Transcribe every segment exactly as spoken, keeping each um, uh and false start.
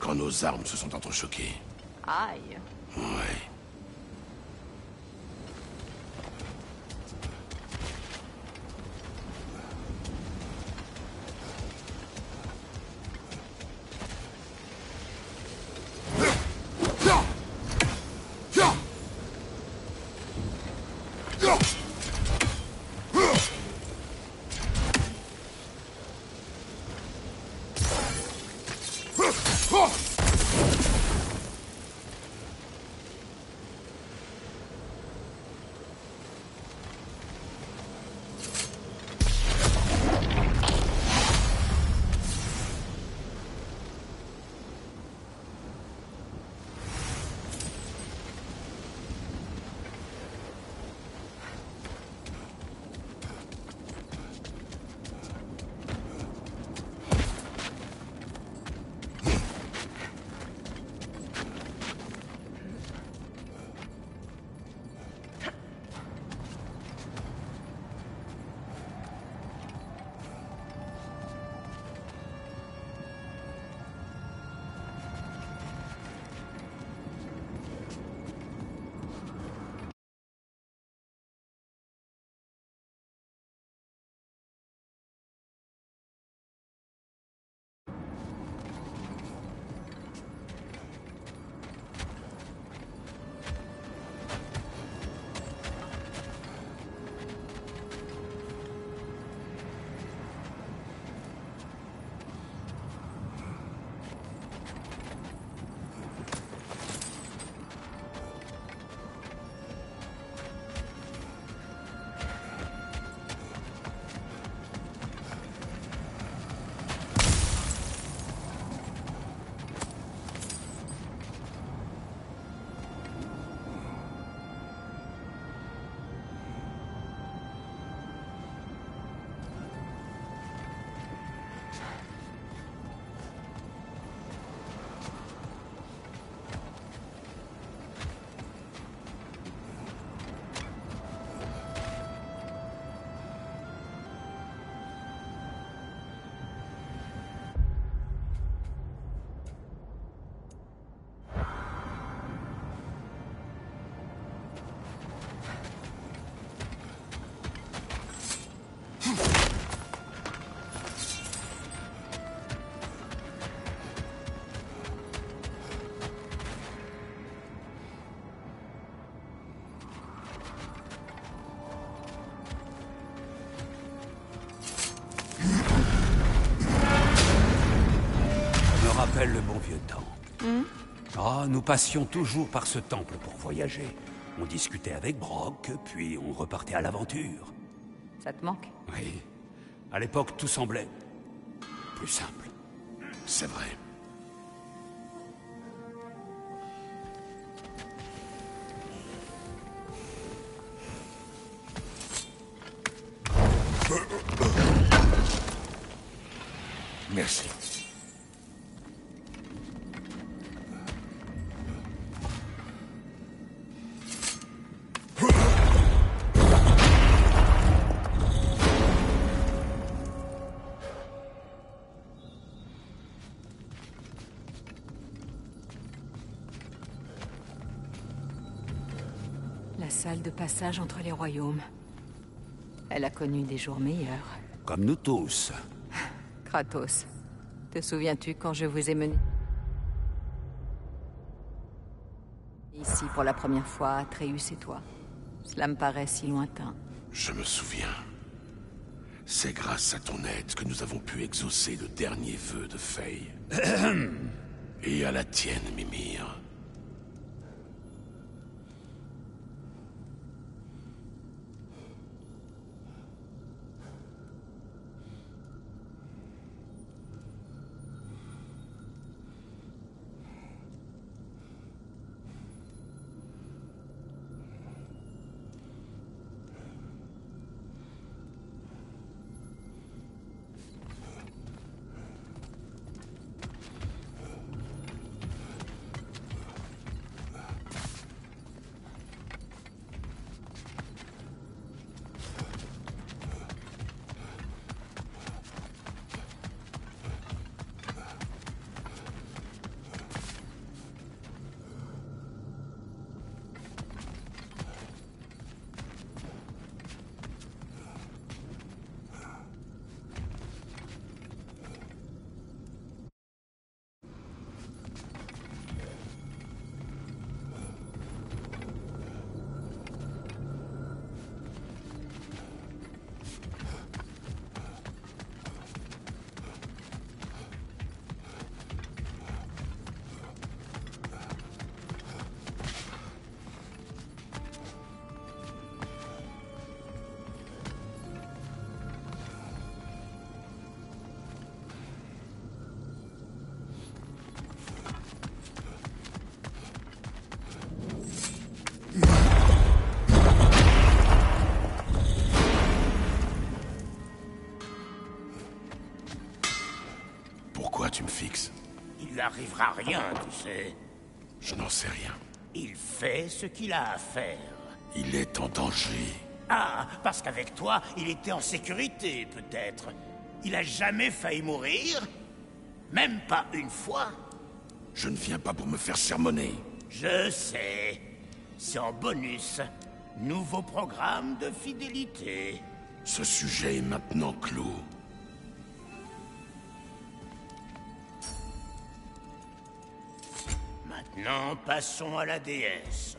quand nos armes se sont entrechoquées. Aïe. Ouais. Rappelle le bon vieux temps. Mm. Ah, nous passions toujours par ce temple pour voyager. On discutait avec Brok, puis on repartait à l'aventure. Ça te manque? Oui. À l'époque, tout semblait plus simple. C'est vrai. Merci. La salle de passage entre les royaumes. Elle a connu des jours meilleurs. Comme nous tous. Kratos, te souviens-tu quand je vous ai mené ici pour la première fois, Atreus et toi? Cela me paraît si lointain. Je me souviens. C'est grâce à ton aide que nous avons pu exaucer le dernier vœu de Faye. Et à la tienne, Mimir. n'arrivera rien, tu sais. Je n'en sais rien. Il fait ce qu'il a à faire. Il est en danger. Ah, parce qu'avec toi, il était en sécurité, peut-être. Il a jamais failli mourir? Même pas une fois? Je ne viens pas pour me faire sermonner. Je sais. C'est en bonus. Nouveau programme de fidélité. Ce sujet est maintenant clos. Maintenant, passons à la déesse.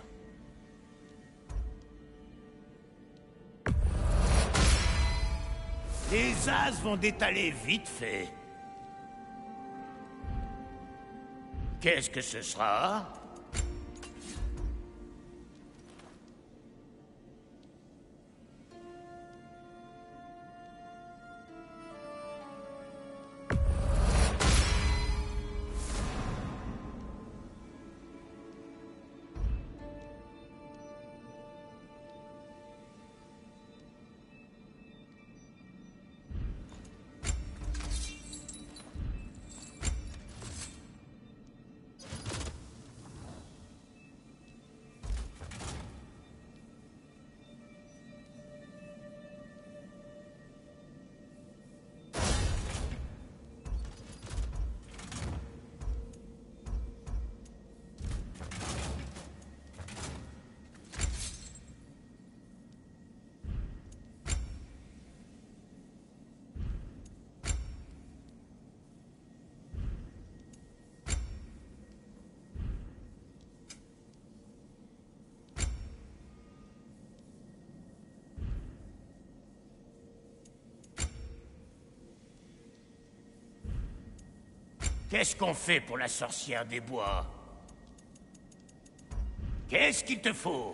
Les as vont détaler vite fait. Qu'est-ce que ce sera? Qu'est-ce qu'on fait pour la sorcière des bois? Qu'est-ce qu'il te faut?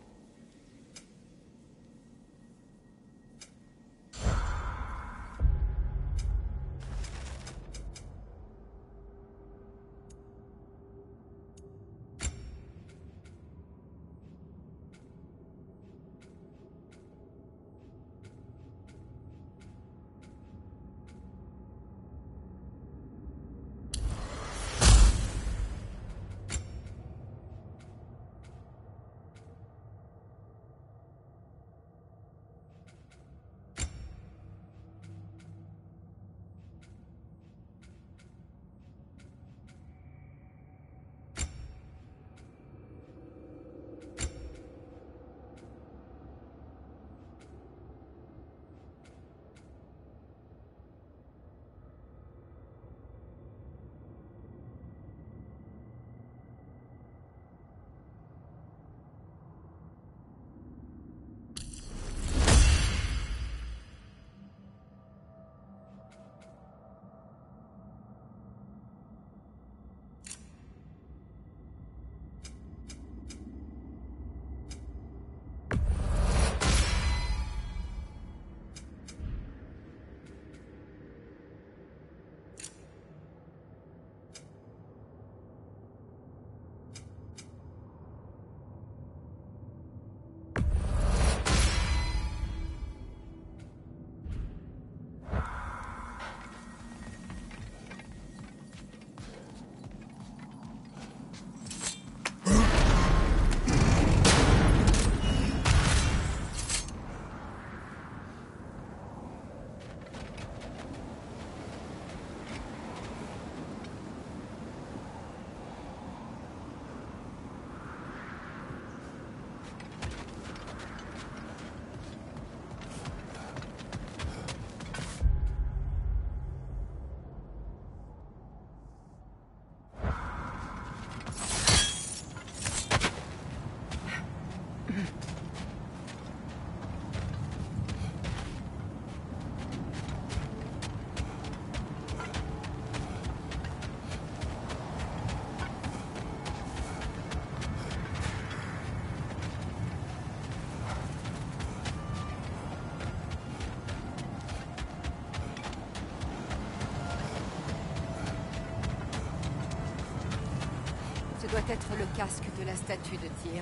Ce doit être le casque de la statue de Tyr.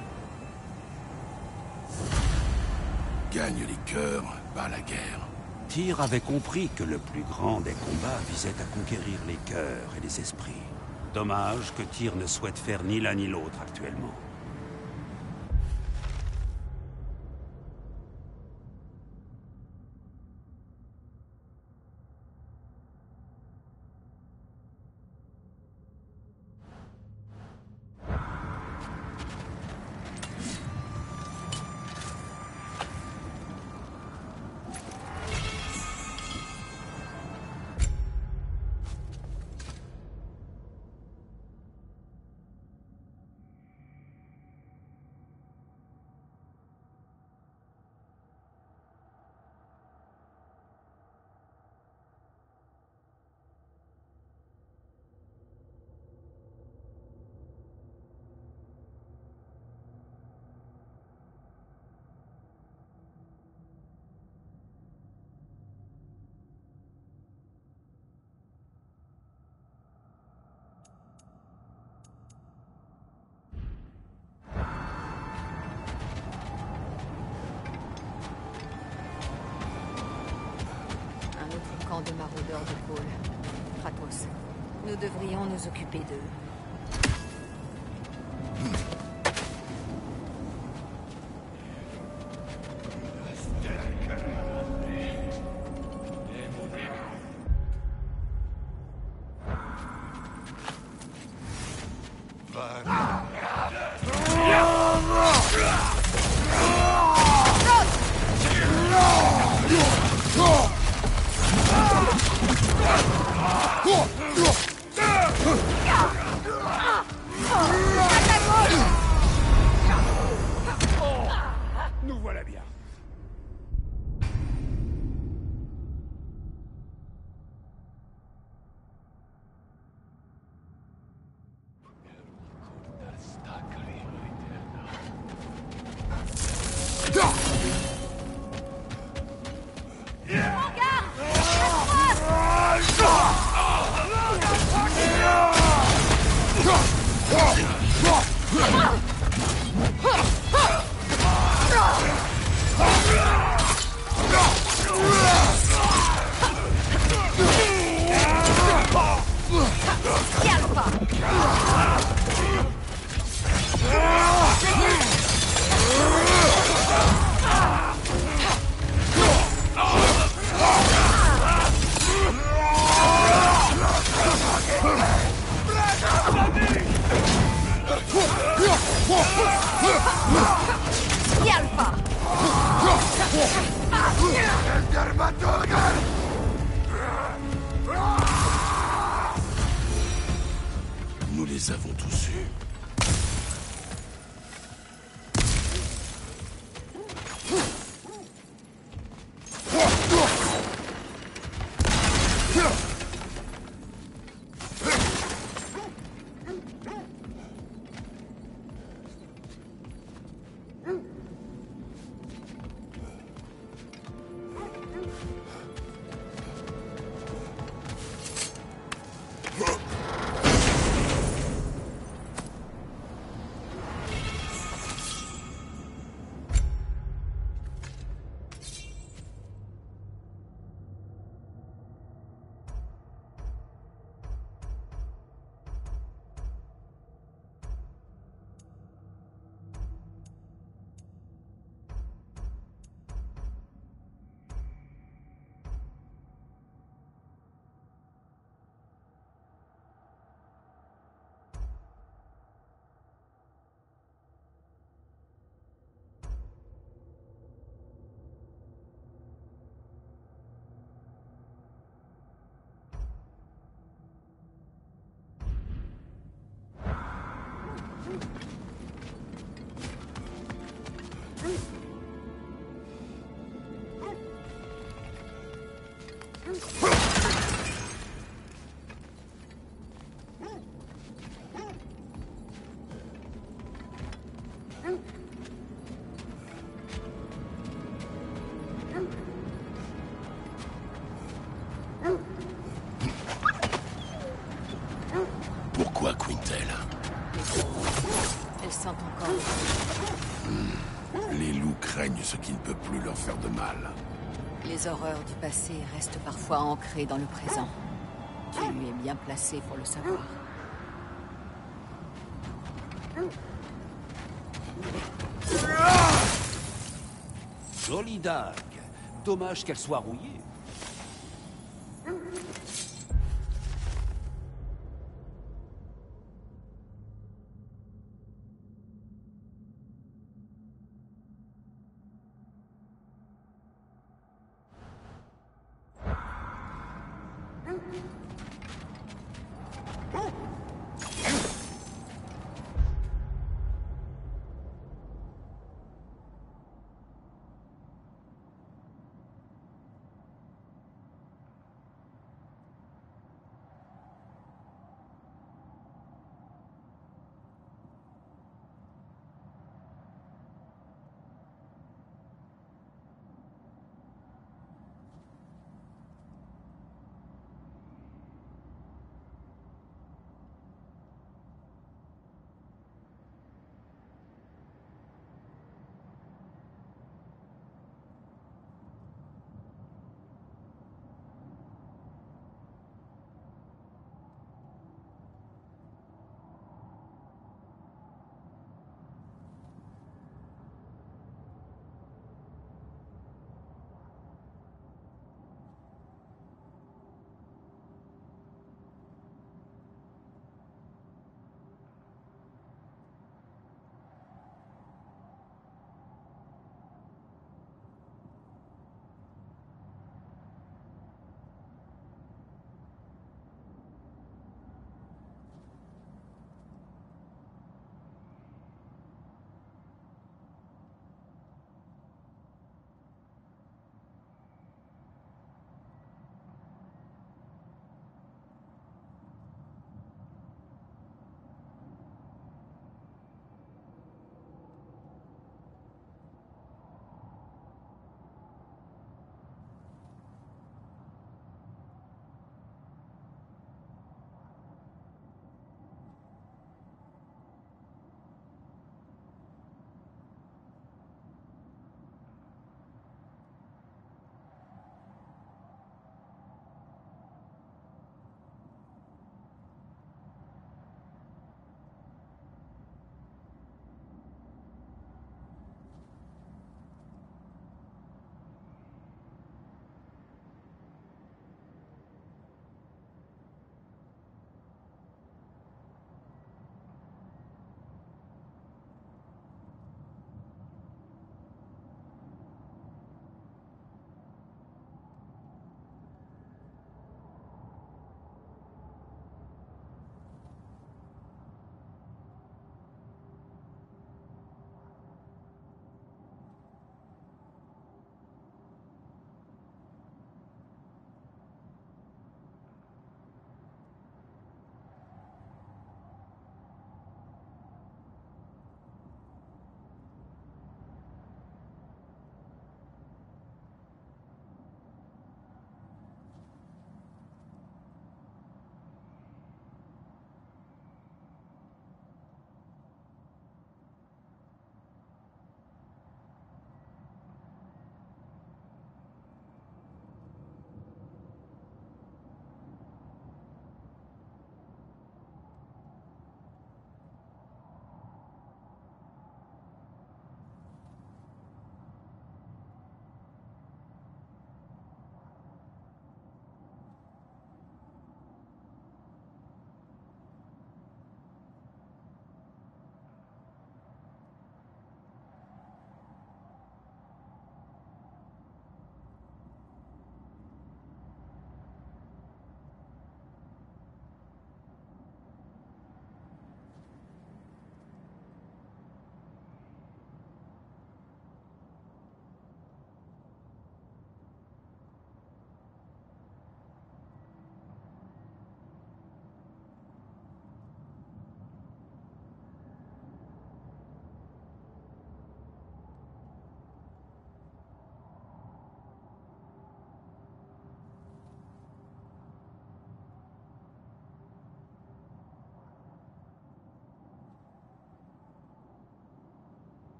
Gagne les cœurs, bat la guerre. Tyr avait compris que le plus grand des combats visait à conquérir les cœurs et les esprits. Dommage que Tyr ne souhaite faire ni l'un ni l'autre actuellement. Camp de maraudeurs de Cole. Kratos, nous devrions nous occuper d'eux. Nous voilà bien. Nous les avons tous eus. Pourquoi Quintel? Elles sentent encore. Hmm. Les loups craignent ce qui ne peut plus leur faire de mal. Les horreurs du passé restent parfois ancrées dans le présent. Tu es bien placé pour le savoir. Jolie dague. Dommage qu'elle soit rouillée.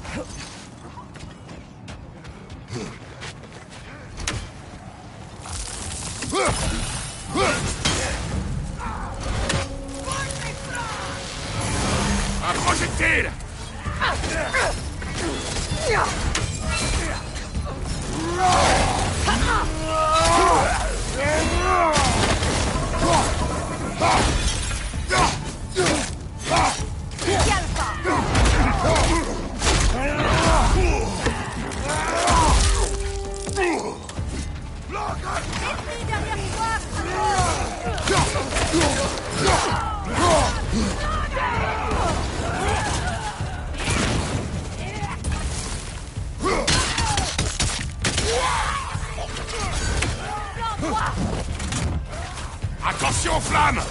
Un projectile! Attention aux flammes!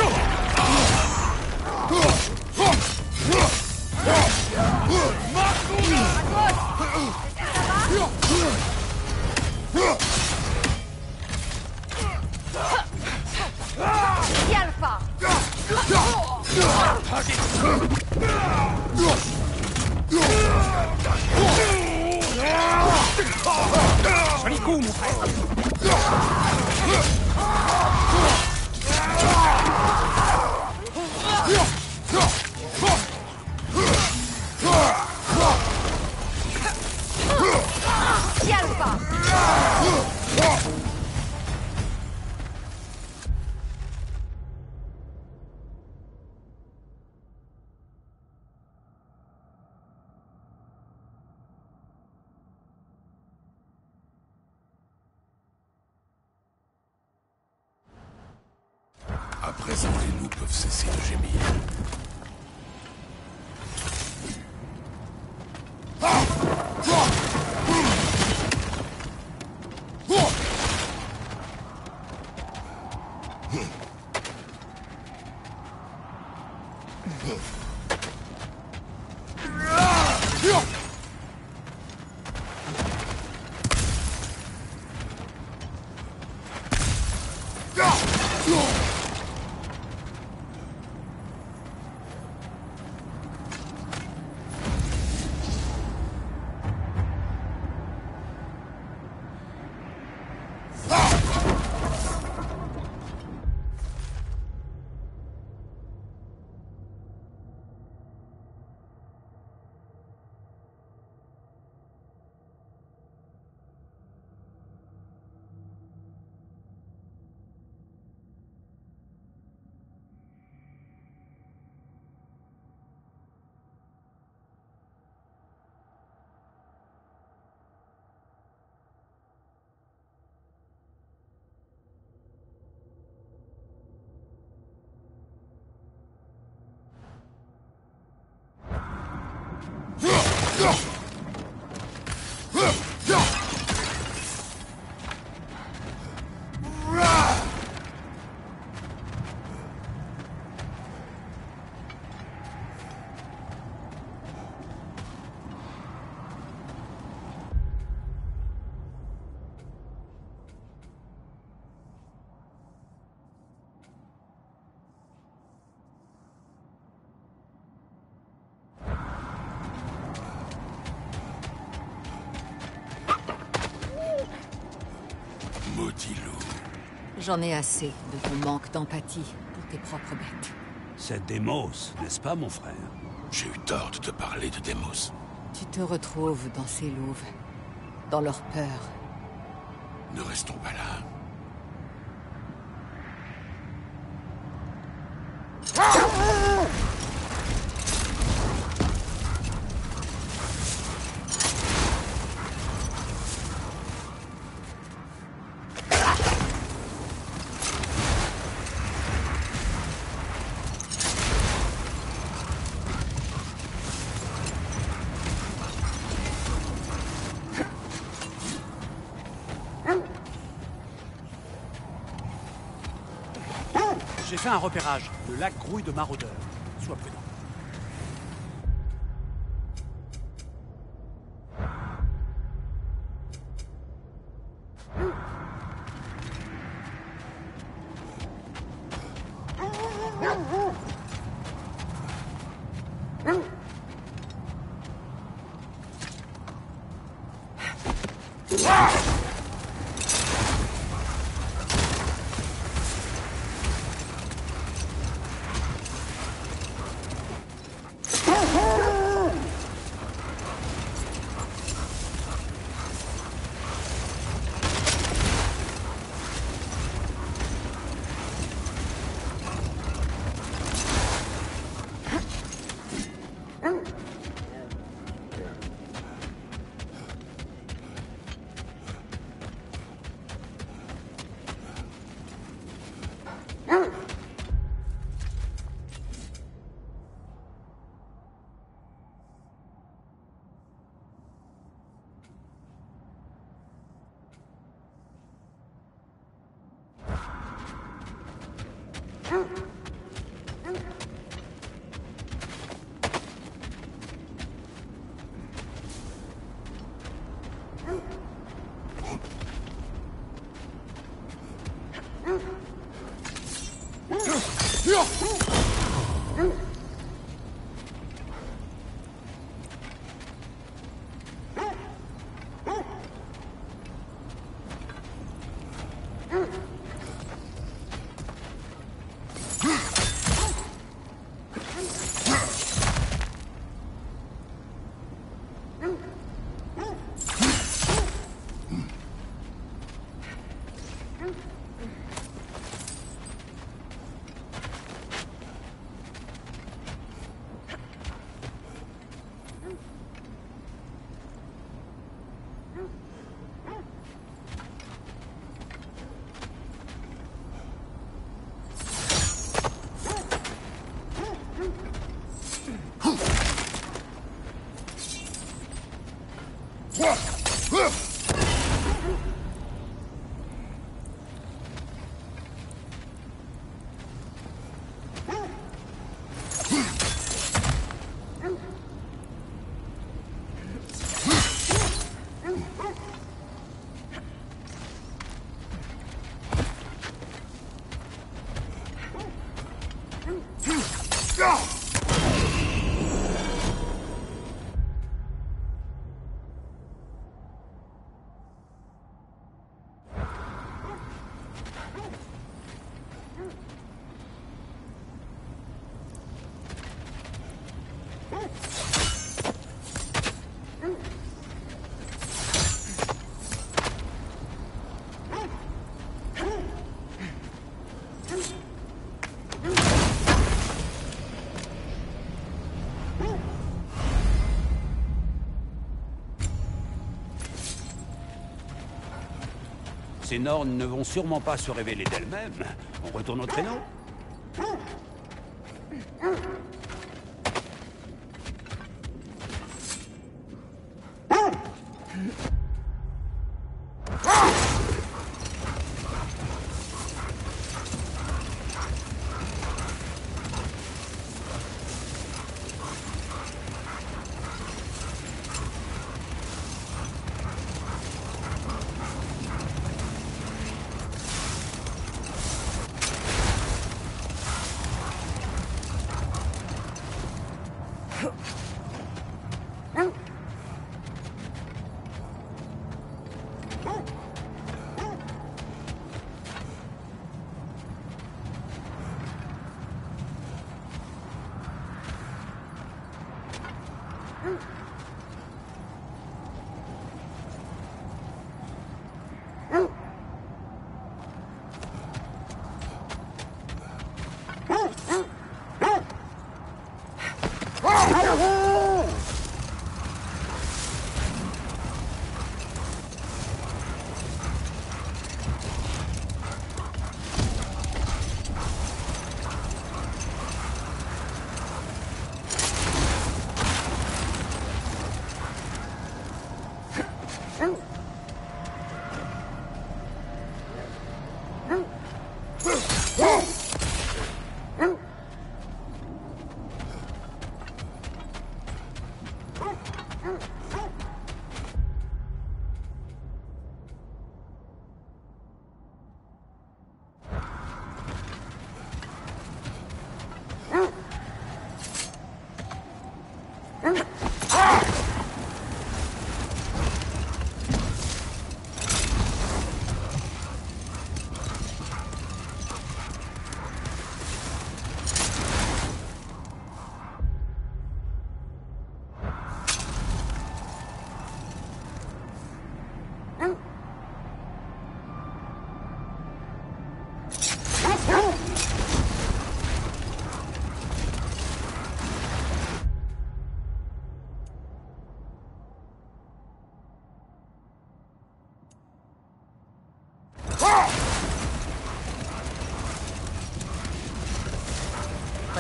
Joli coup, mon frère. À présent, les loups peuvent cesser de gémir. Maudit loup. J'en ai assez de ton manque d'empathie pour tes propres bêtes. C'est Démos, n'est-ce pas, mon frère? J'ai eu tort de te parler de Démos. Tu te retrouves dans ces louves, dans leur peur. Ne restons pas là. J'ai fait un repérage. Le lac grouille de maraudeurs. Sois prudent. Ces Norns ne vont sûrement pas se révéler d'elles-mêmes. On retourne au traîneau?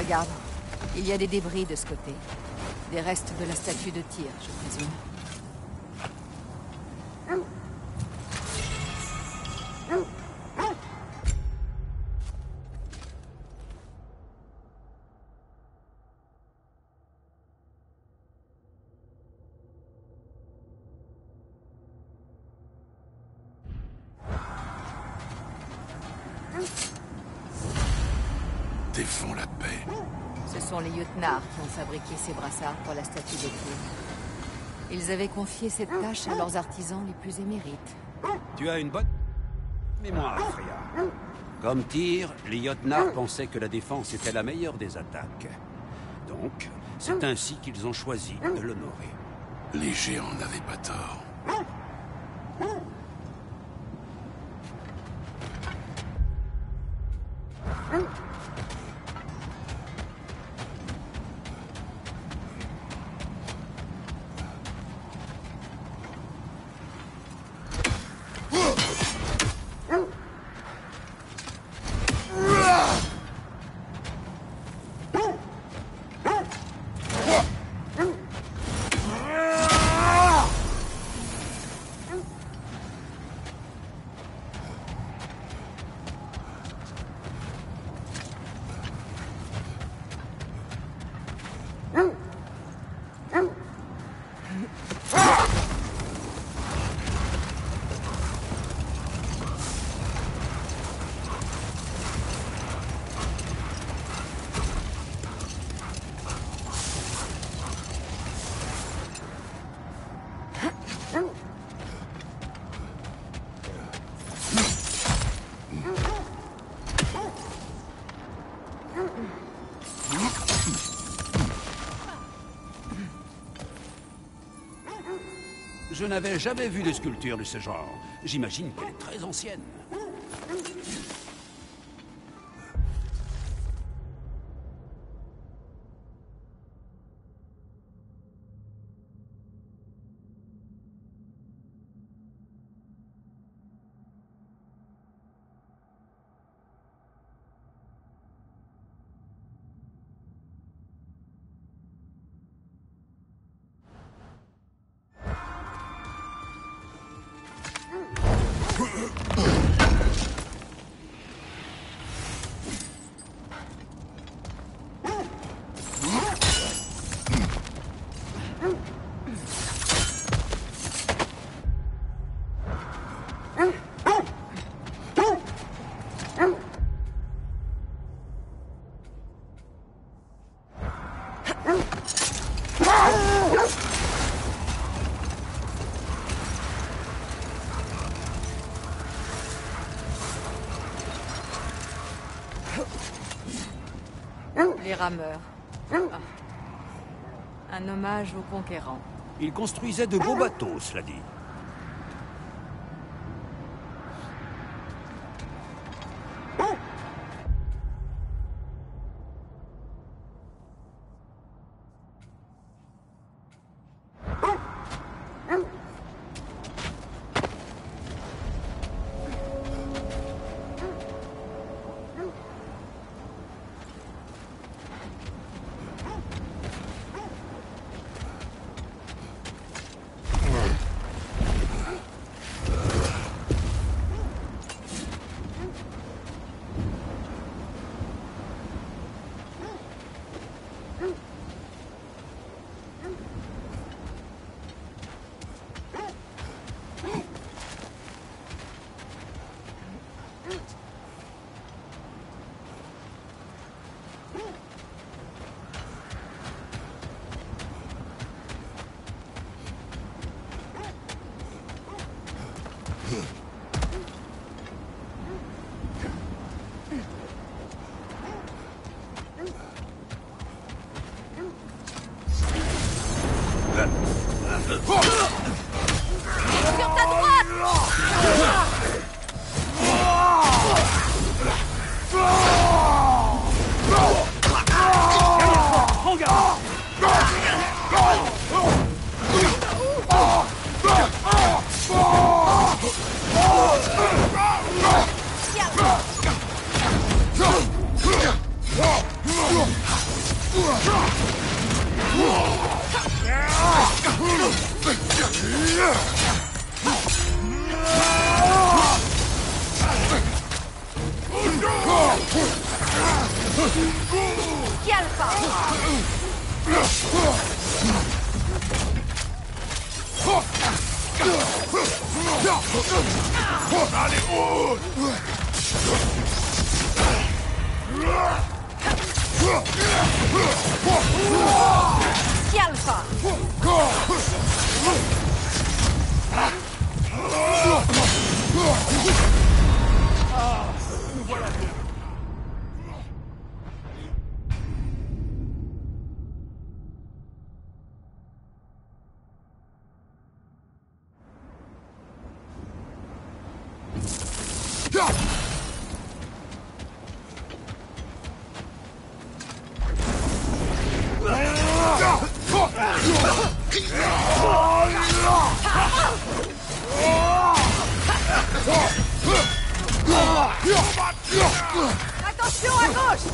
Regarde, il y a des débris de ce côté. Des restes de la statue de Tyr, je présume. Défends la paix. Ce sont les Jötnar qui ont fabriqué ces brassards pour la statue de Tyr. Ils avaient confié cette tâche à leurs artisans les plus émérites. Tu as une bonne mémoire, Freya. Comme Tyr, les Jötnar pensaient que la défense était la meilleure des attaques. Donc, c'est ainsi qu'ils ont choisi de l'honorer. Les géants n'avaient pas tort. Je n'avais jamais vu de sculpture de ce genre. J'imagine qu'elle est très ancienne. Les rameurs. Ah. Un hommage aux conquérants. Ils construisaient de beaux bateaux, cela dit. Sur ta droite! Prends garde! Tiens. Allez, oh! Scialfa! Attention à gauche!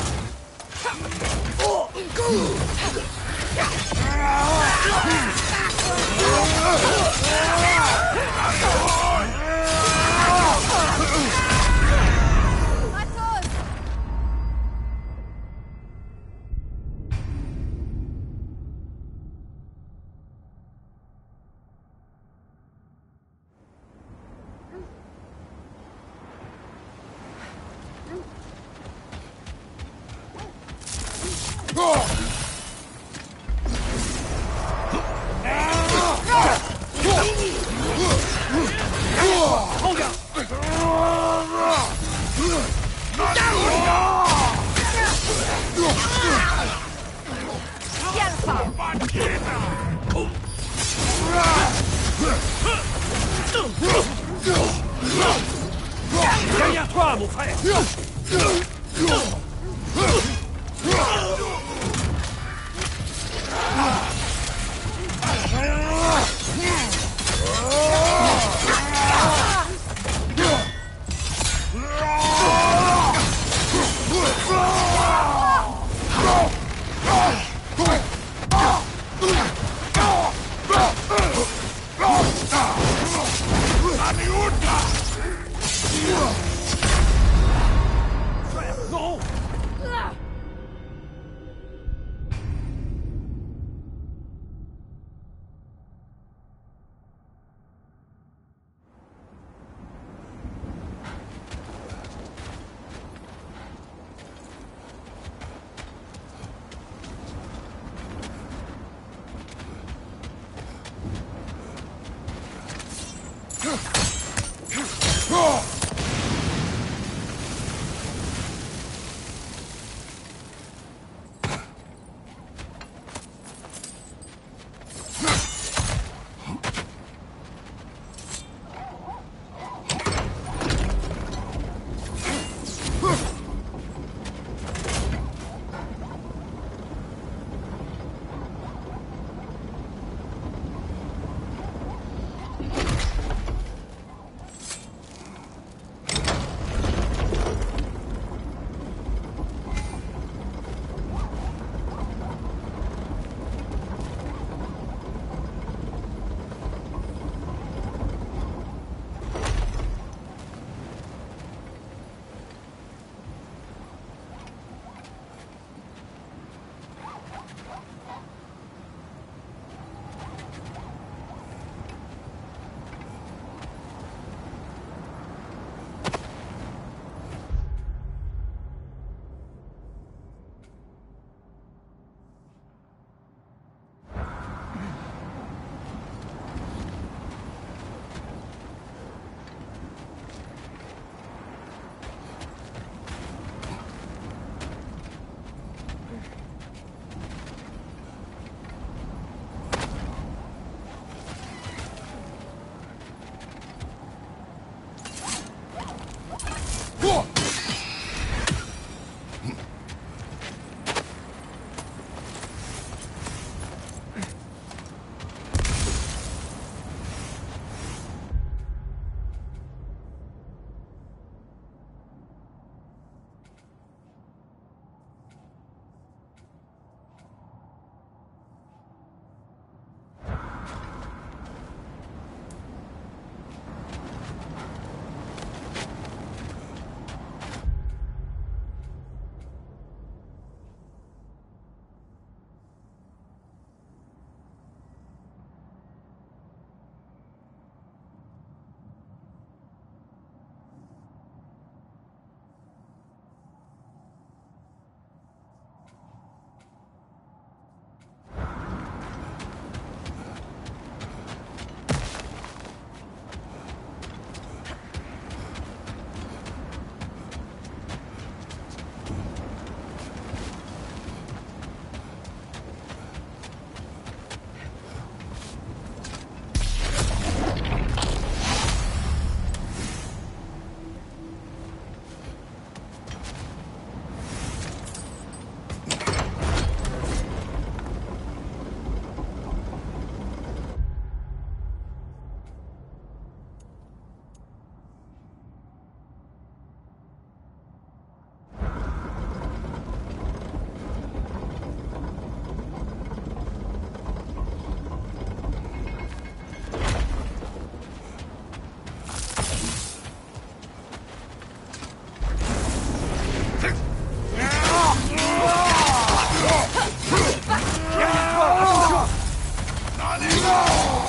Derrière toi, mon frère! Non!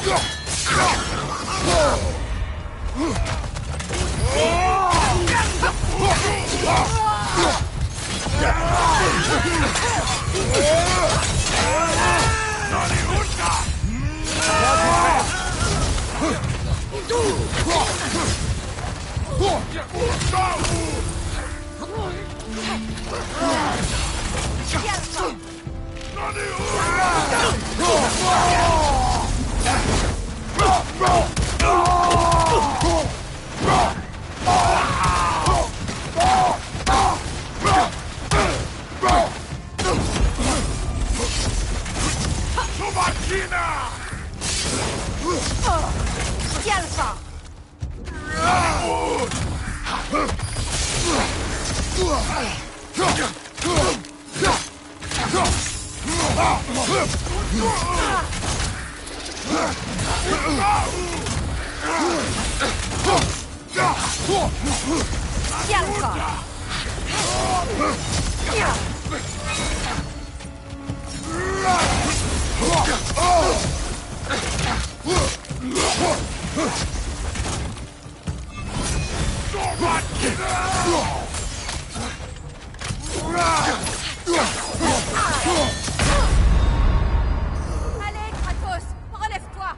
Allez, Kratos, relève-toi.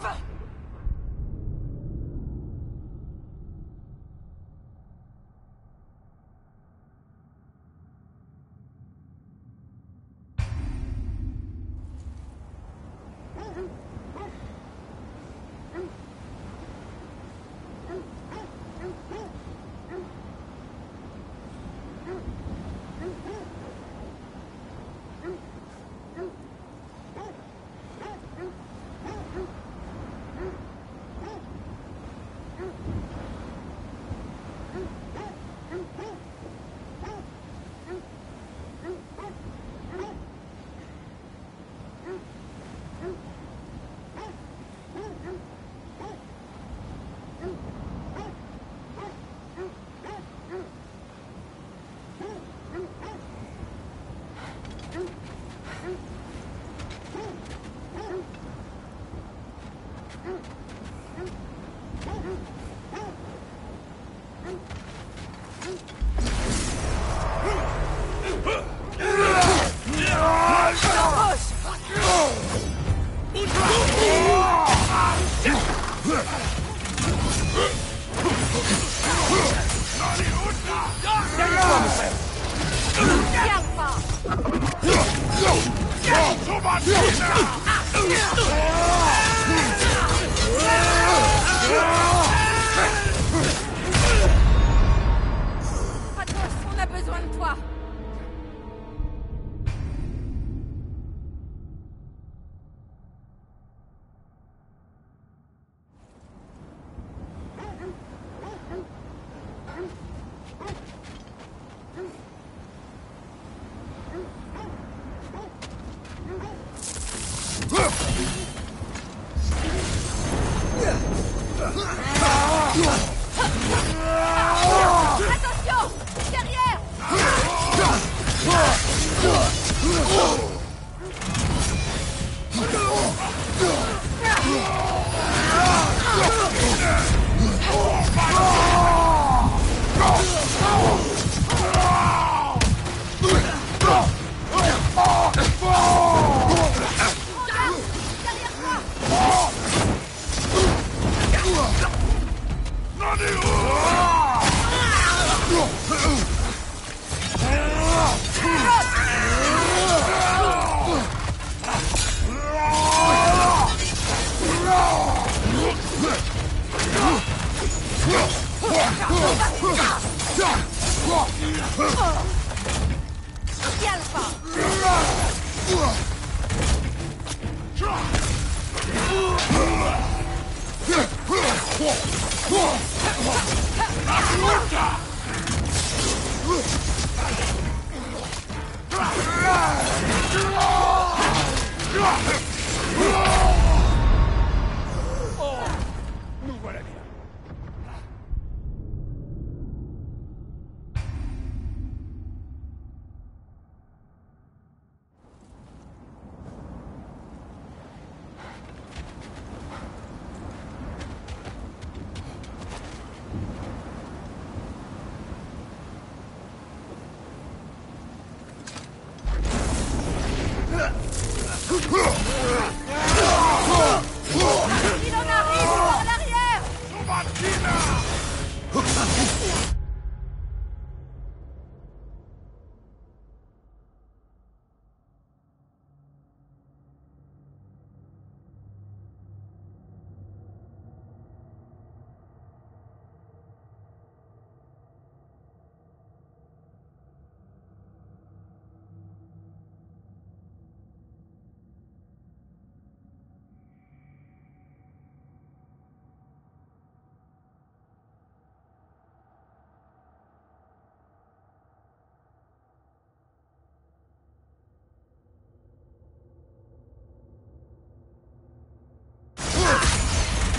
Kratos, on a besoin de toi. Attention! Derrière! Nous voilà bien.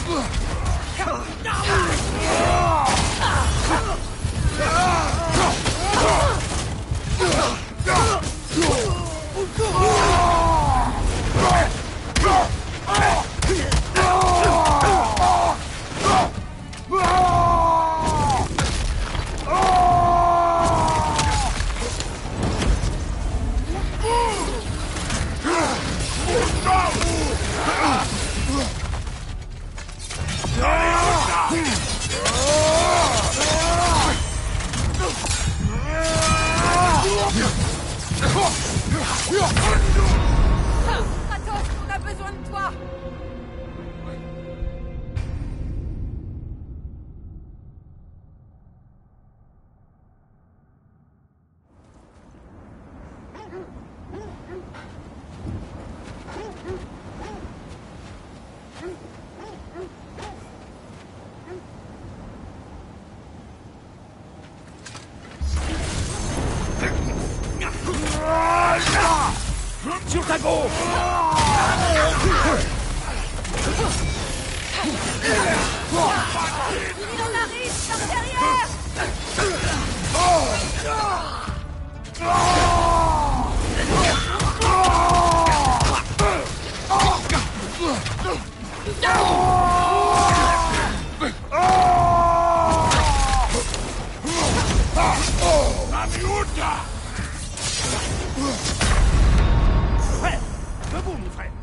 Kratos, on a besoin de toi! Sur ta gauche! Il en arrive par derrière! Frère! Debout, mon frère!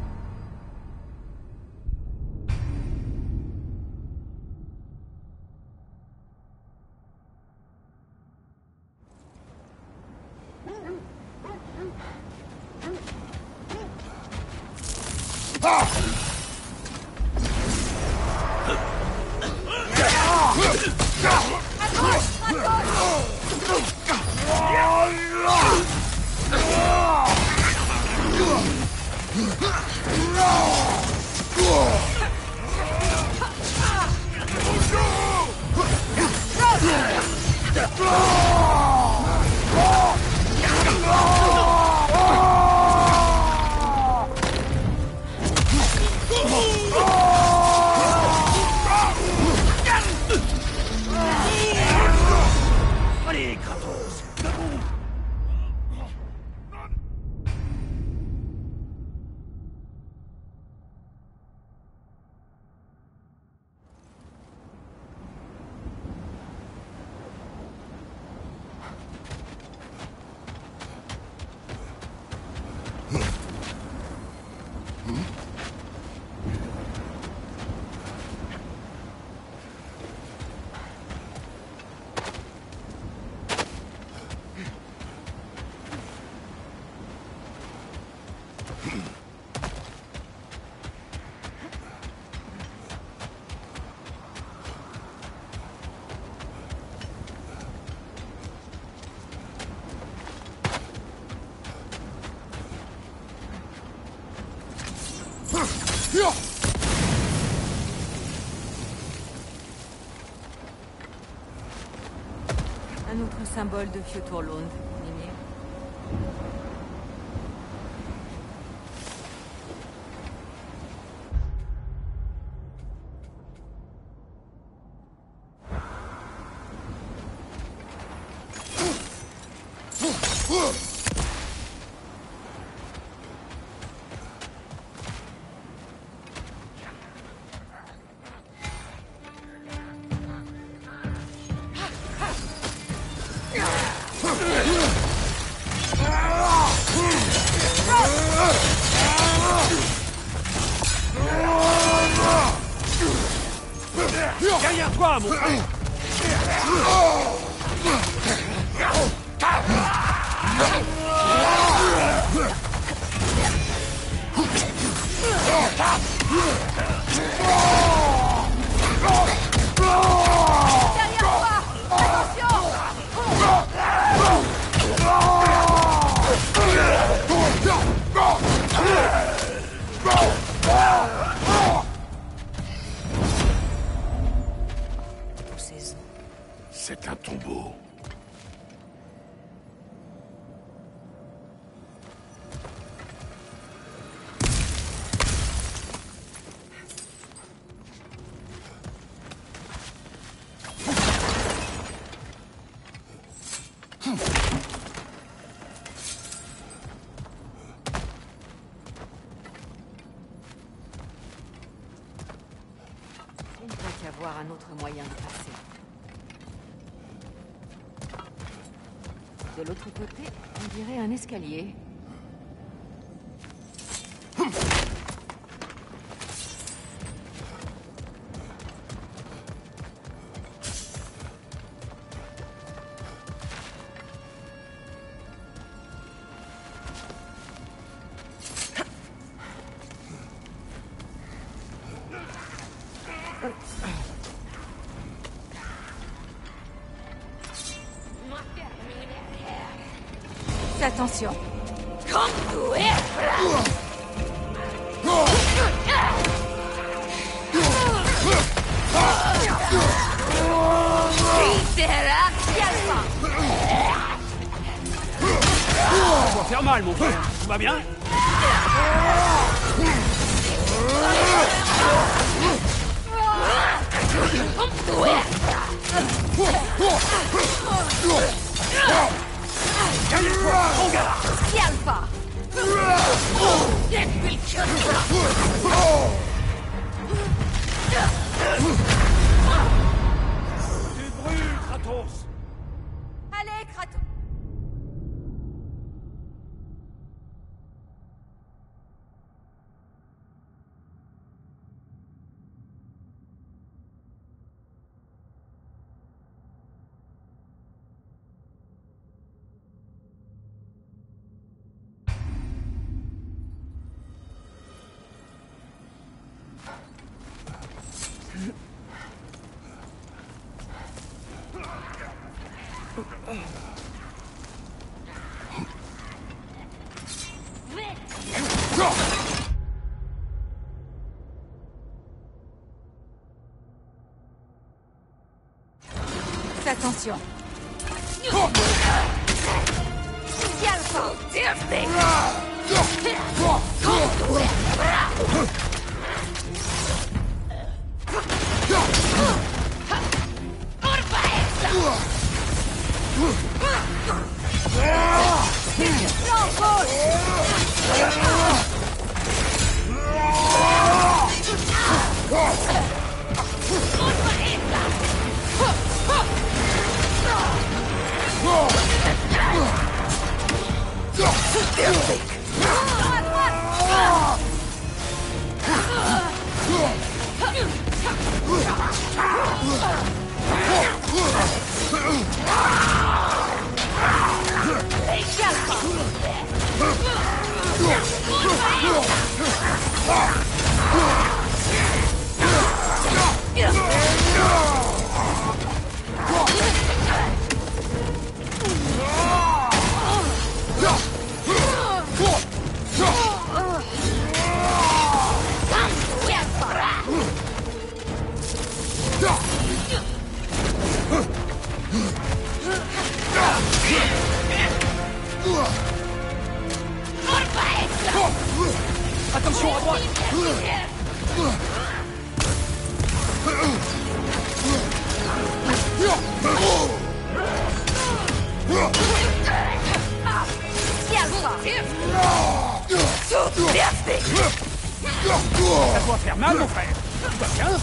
Allez, Kratos! Debout! Un autre symbole de Fjotorlund, Mimir. Derrière toi, mon frère! Derrière toi! Attention! C'est un tombeau. voir un autre moyen de passer. De l'autre côté, on dirait un escalier. Attention. Ça doit faire mal, mon frère. Tout va bien? Calme-toi, mon gars! Alpha! Tu brûles, Kratos! Allez, Kratos! Attention. Attention à droite! Ça doit faire mal, mon frère! Tout va bien?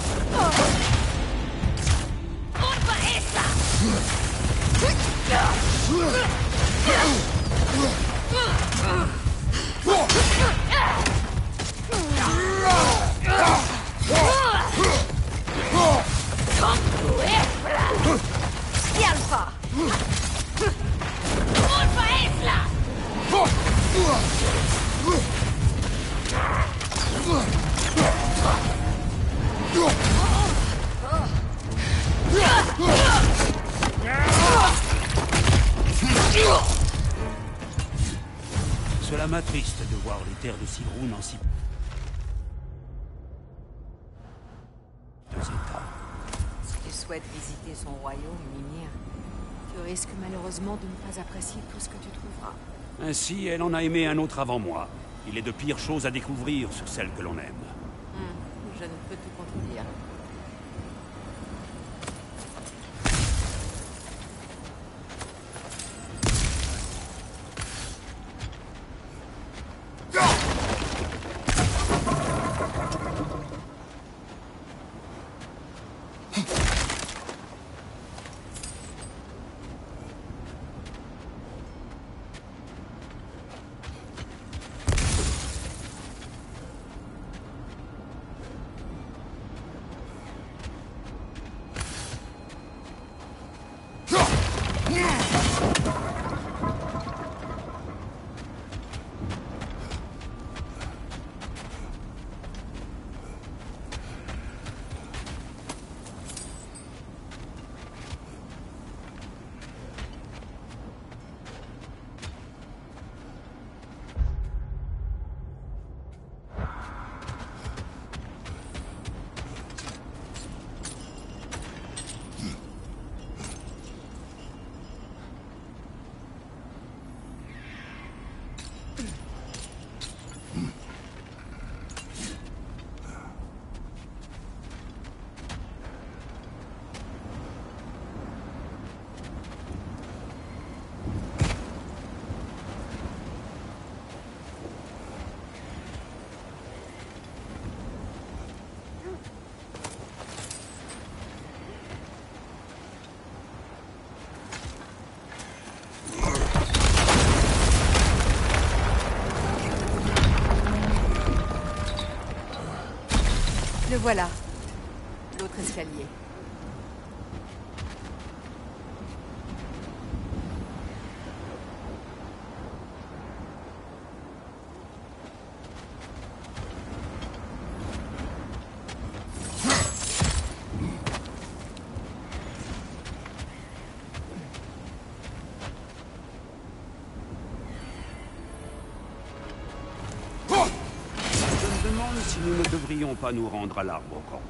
Cela m'attriste de voir les terres de Sigrun en si... deux états. Si tu souhaites visiter son royaume, Mimir, tu risques malheureusement de ne pas apprécier tout ce que tu trouveras. Ainsi, elle en a aimé un autre avant moi. Il est de pires choses à découvrir sur celle que l'on aime. Hmm, je ne peux te contredire. Le voilà. L'autre escalier. Je me demande si nous ne devrions pas nous rendre à l'arbre au corbeau.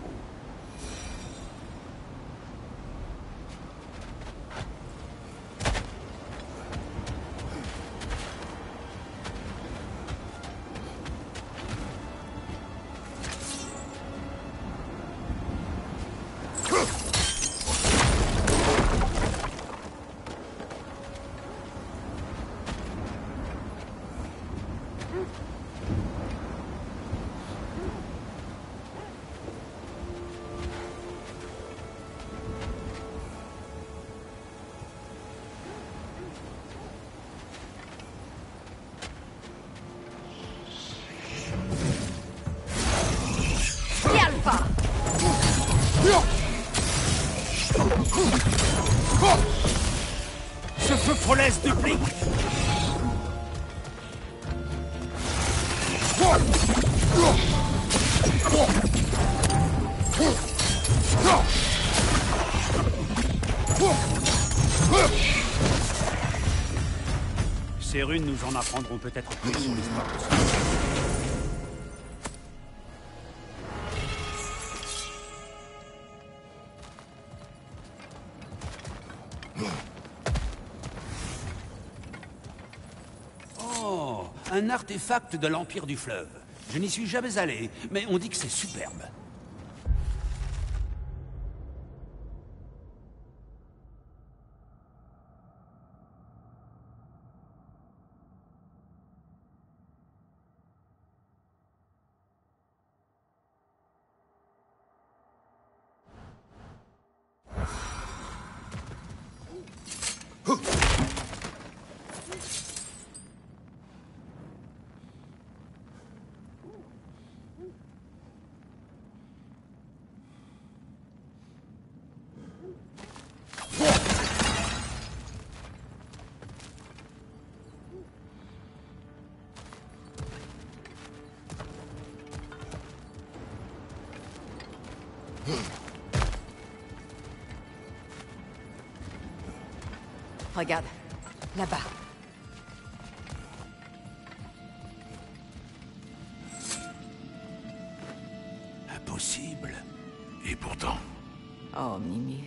Ce feu follet duplique. Ces runes nous en apprendront peut-être plus sur l'histoire de ce monde. Oh, un artefact de l'Empire du Fleuve. Je n'y suis jamais allé, mais on dit que c'est superbe. Regarde, là-bas. Impossible. Et pourtant... Oh, Mimir.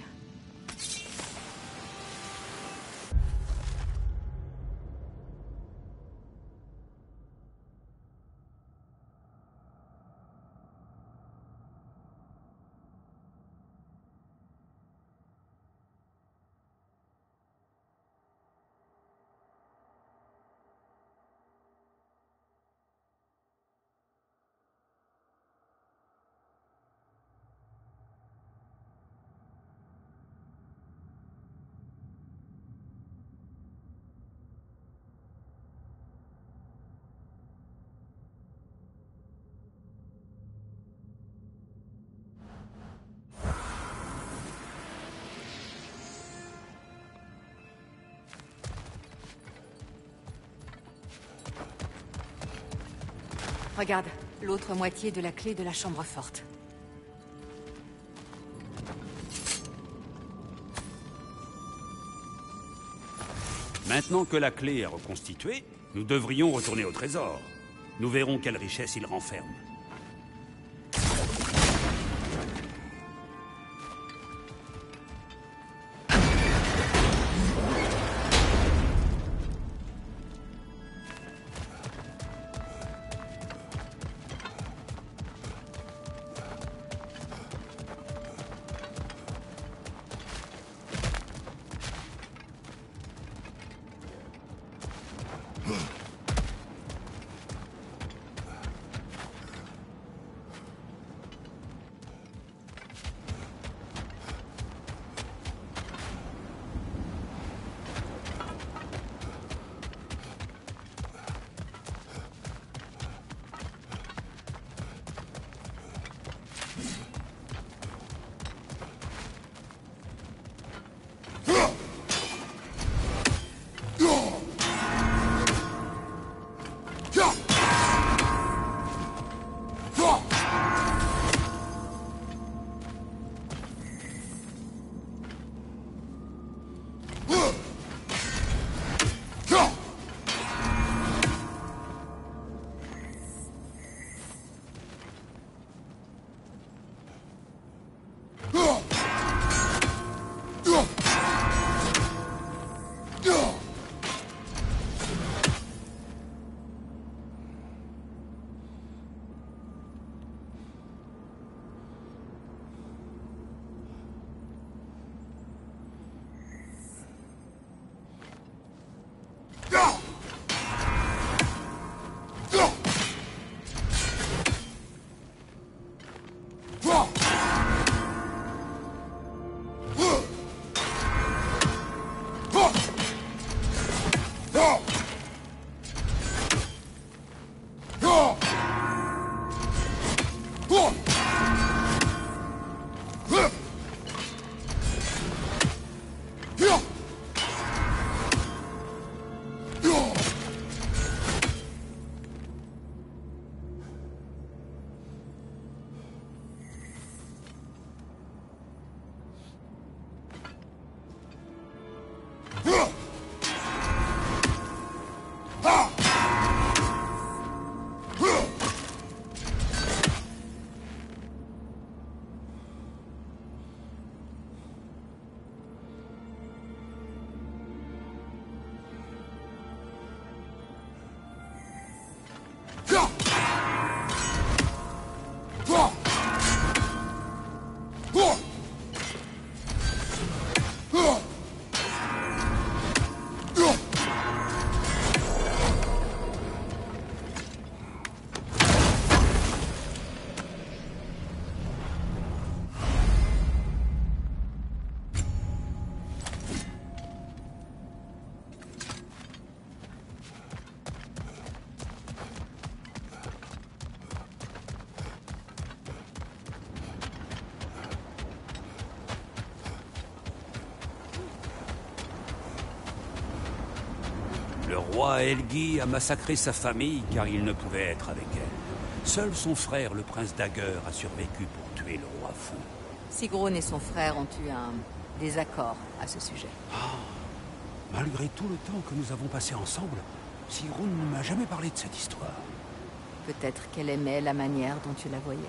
Regarde, l'autre moitié de la clé de la chambre forte. Maintenant que la clé est reconstituée, nous devrions retourner au trésor. Nous verrons quelle richesse il renferme. Le roi Helgi a massacré sa famille car il ne pouvait être avec elle. Seul son frère, le prince Dagger, a survécu pour tuer le roi fou. Sigrun et son frère ont eu un désaccord à ce sujet. Malgré tout le temps que nous avons passé ensemble, Sigrun ne m'a jamais parlé de cette histoire. Peut-être qu'elle aimait la manière dont tu la voyais.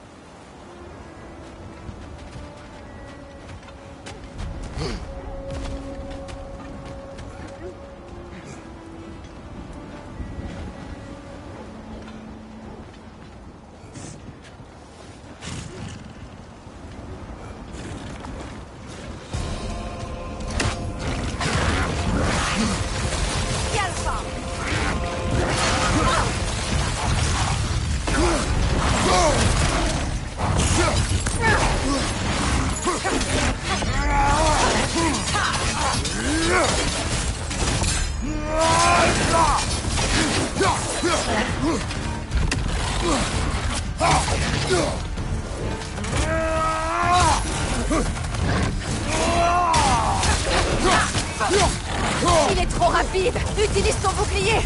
Il est trop rapide! Utilise ton bouclier!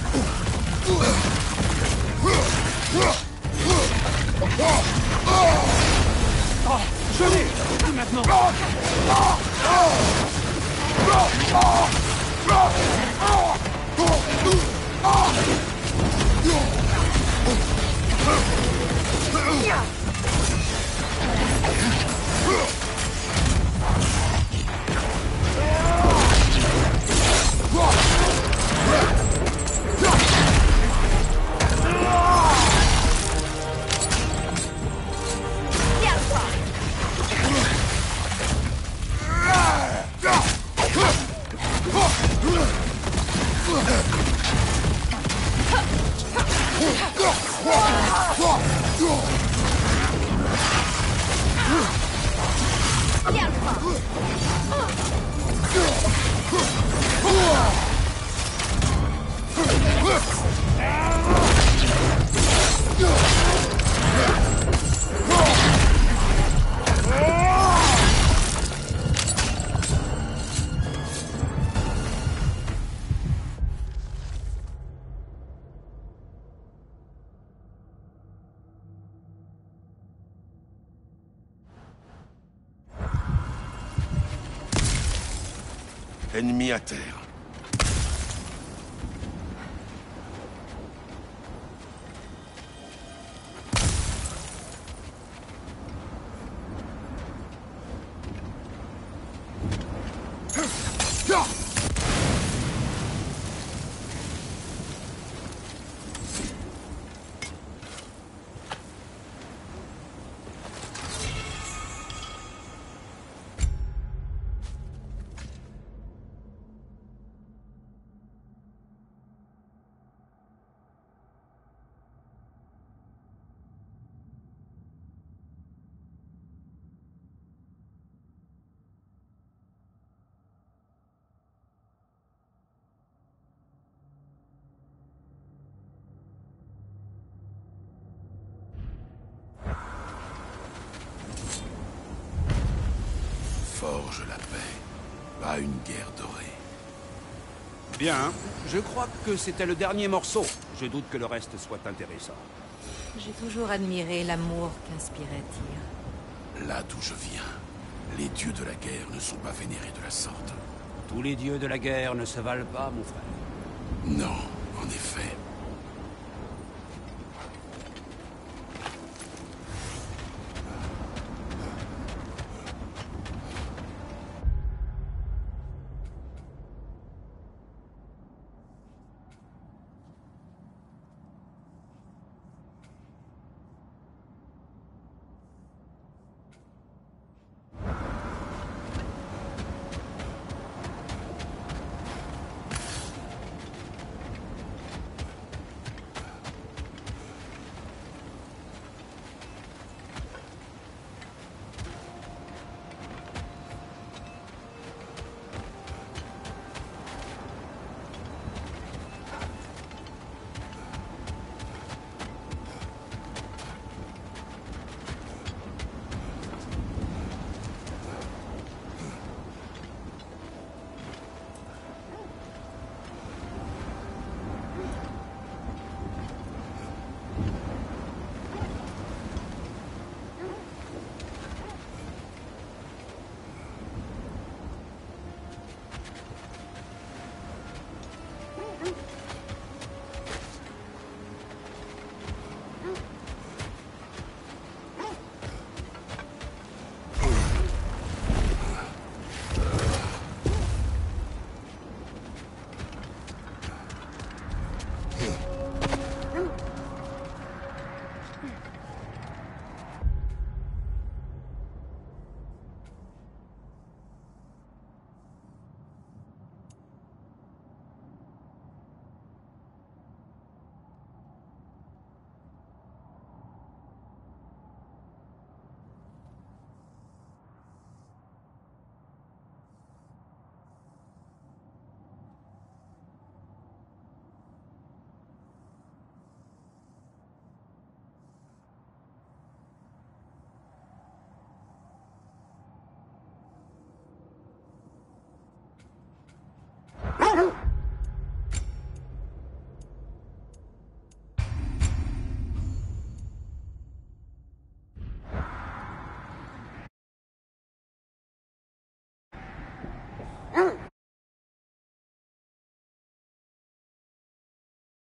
Oh, je l'ai! Plus maintenant! Ennemi à terre. Forge la paix, pas une guerre dorée. Bien, je crois que c'était le dernier morceau. Je doute que le reste soit intéressant. J'ai toujours admiré l'amour qu'inspirait Tyr. Là d'où je viens, les dieux de la guerre ne sont pas vénérés de la sorte. Tous les dieux de la guerre ne se valent pas, mon frère. Non, en effet. Ah